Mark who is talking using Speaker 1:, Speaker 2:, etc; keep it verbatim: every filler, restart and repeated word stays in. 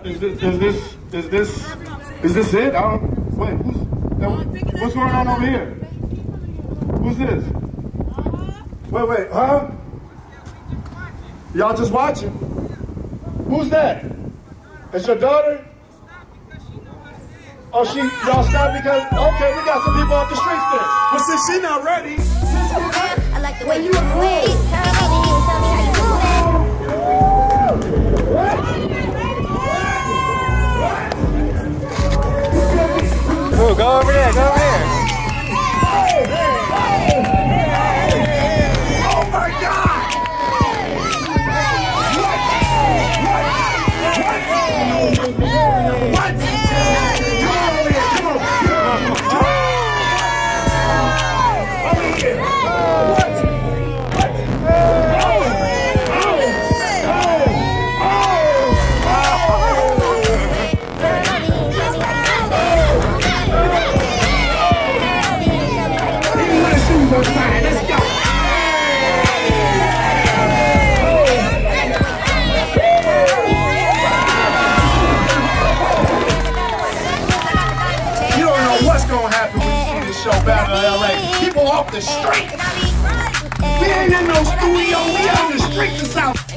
Speaker 1: is this, is this, is this, is this it? I don't, wait, who's, what's going on over here? Who's this? Wait, wait, huh? Y'all just watching? Who's that? It's your daughter? Oh, she, y'all stopped because, okay, we got some people off the streets there. But since she not ready,
Speaker 2: I like the way you play. Tell me how you do
Speaker 3: it. Ooh, go over there, go over there.
Speaker 1: Oh my God! What? What? Let's go. You don't know what's gonna happen when you see this show Battl L A. People off the street. We ain't in no studio, we on the streets of South.